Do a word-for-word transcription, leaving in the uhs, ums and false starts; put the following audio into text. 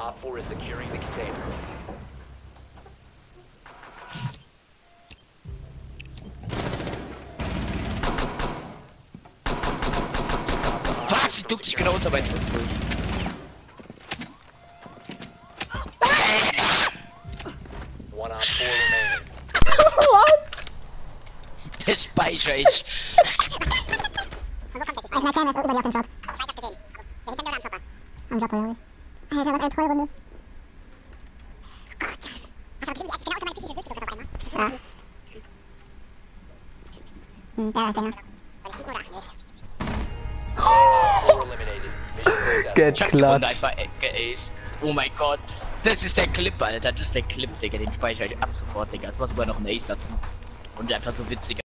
Op four is securing the container. Was? Die duckt sich genau unter meinen Fuß durch. One Op four remaining. Das speichere ich. Also mein Camera ist über dir auf dem Drop. Ich hab's gesehen. Der hinter mir oder am Topper? Am Drop, glaube ich. Alter, was eine Trollrunde. Gott. Hast du gesehen, wie genau unter meine Füße durchgedrückt hat auf einmal? Ja. Hm, ja, das ist ja. Four eliminated. Mission Get Ich hab die Runde clutch. einfach äh, geaced. Oh mein Gott. Das ist der Clip, Alter. Das ist der Clip, Digga. Den speichere ich ab sofort, Digga. Das war sogar noch ein Ace dazu. Und einfach so witzig.